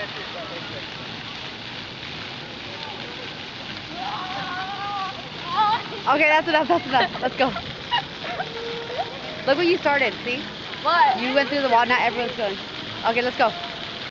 Okay, that's enough. That's enough. Let's go. Look what you started. See? What? You went through the wall. Now everyone's going. Okay, let's go.